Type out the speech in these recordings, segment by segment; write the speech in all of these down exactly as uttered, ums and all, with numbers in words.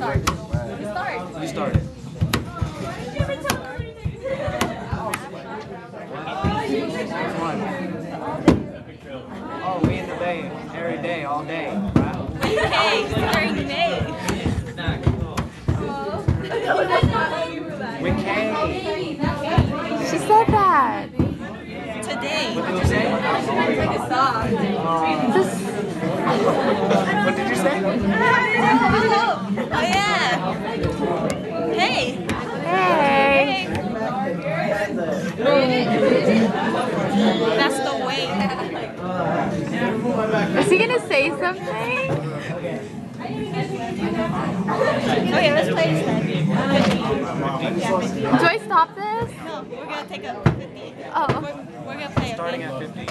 start. You start. You started. Which one? Oh, we in the bay every day, all day. Okay, during May. With K. She said that. Today. What did you say? Just What did you say? Oh yeah. Hey. hey. That's the way. Is he gonna say something? Okay, let's play instead. Do I stop this? No, we're gonna take a fifty. Oh. We're, we're gonna play a Starting fifty. at fifty.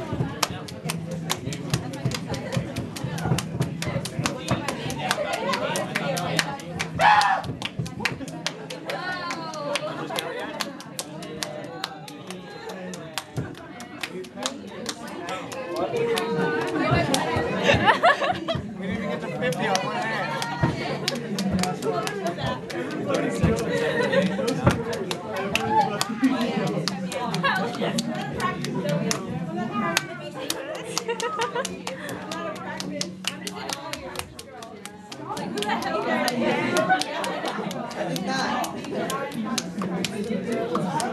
We didn't even get to fifty on one hand. thirty-six and seventy-eight. I did not.